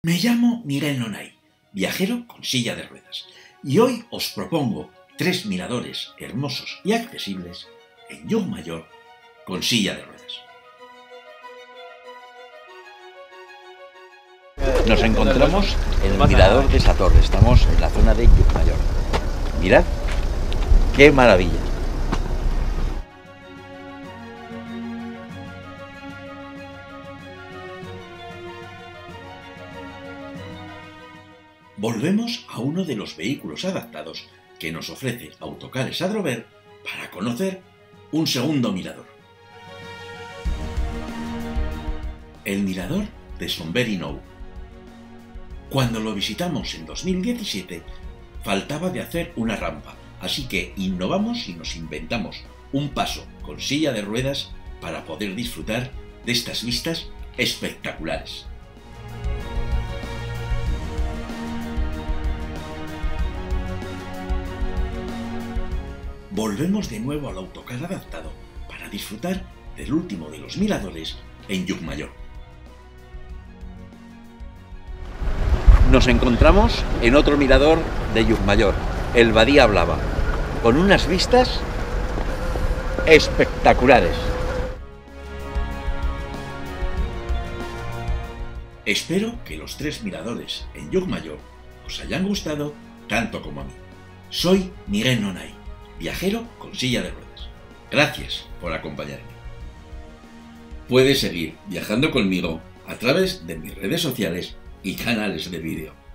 Me llamo Miguel Nonay, viajero con silla de ruedas, y hoy os propongo 3 miradores hermosos y accesibles en Llucmajor con silla de ruedas. Nos encontramos en el mirador de esa torre, estamos en la zona de Llucmajor. Mirad, qué maravilla. Volvemos a uno de los vehículos adaptados que nos ofrece Autocares Adrover para conocer un segundo mirador. El mirador de Somberi Nou. Cuando lo visitamos en 2017, faltaba de hacer una rampa, así que innovamos y nos inventamos un paso con silla de ruedas para poder disfrutar de estas vistas espectaculares. Volvemos de nuevo al autocar adaptado para disfrutar del último de los miradores en Llucmajor. Nos encontramos en otro mirador de Llucmajor, el Badia Blava, con unas vistas espectaculares. Espero que los 3 miradores en Llucmajor os hayan gustado tanto como a mí. Soy Miguel Nonay, viajero con silla de ruedas. Gracias por acompañarme. Puedes seguir viajando conmigo a través de mis redes sociales y canales de vídeo.